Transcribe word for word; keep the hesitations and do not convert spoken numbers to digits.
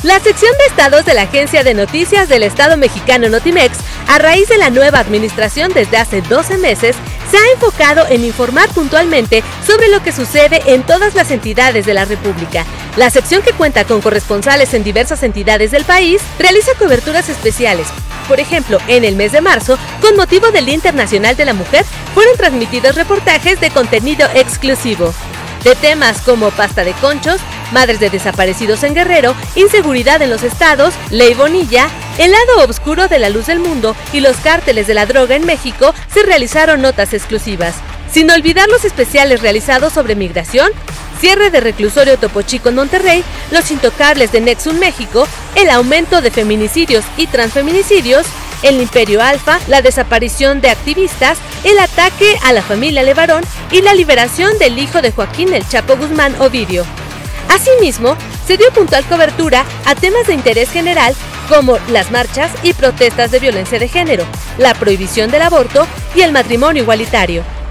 La sección de estados de la Agencia de Noticias del Estado mexicano Notimex, a raíz de la nueva administración desde hace doce meses, se ha enfocado en informar puntualmente sobre lo que sucede en todas las entidades de la República. La sección, que cuenta con corresponsales en diversas entidades del país, realiza coberturas especiales. Por ejemplo, en el mes de marzo, con motivo del Día Internacional de la Mujer, fueron transmitidos reportajes de contenido exclusivo de temas como pasta de conchos, madres de desaparecidos en Guerrero, inseguridad en los estados, Ley Bonilla, el lado oscuro de la luz del mundo y los cárteles de la droga en México. Se realizaron notas exclusivas, sin olvidar los especiales realizados sobre migración, cierre de reclusorio Topo Chico en Monterrey, los intocables de Nexum México, el aumento de feminicidios y transfeminicidios, el Imperio Alfa, la desaparición de activistas, el ataque a la familia Levarón y la liberación del hijo de Joaquín El Chapo Guzmán, Ovidio. Asimismo, se dio puntual cobertura a temas de interés general como las marchas y protestas de violencia de género, la prohibición del aborto y el matrimonio igualitario.